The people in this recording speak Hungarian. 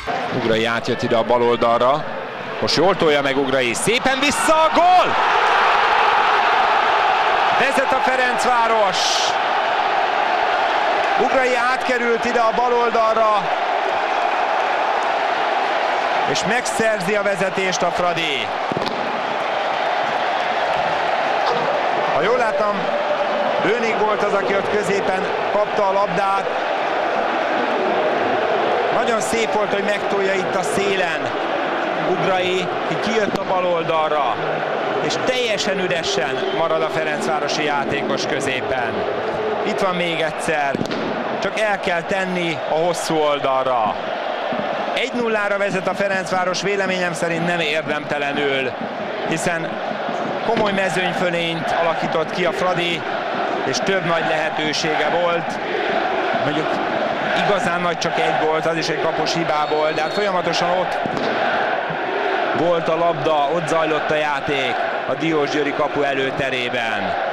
Ugrai átjött ide a bal oldalra. Most jól tolja meg Ugrai. Szépen vissza a gól! Vezet a Ferencváros. Ugrai átkerült ide a bal oldalra. És megszerzi a vezetést a Fradi. Ha jól láttam, Bönig volt az, aki ott középen kapta a labdát. Nagyon szép volt, hogy megtolja itt a szélen Ugrai, ki kijött a bal oldalra, és teljesen üresen marad a ferencvárosi játékos középen. Itt van még egyszer, csak el kell tenni a hosszú oldalra. 1-0-ra vezet a Ferencváros, véleményem szerint nem érdemtelenül, hiszen komoly mezőnyfölényt alakított ki a Fradi, és több nagy lehetősége volt. Mondjuk igazán nagy csak egy gólt, az is egy kapus hibából, de hát folyamatosan ott volt a labda, ott zajlott a játék a Diósgyőri kapu előterében.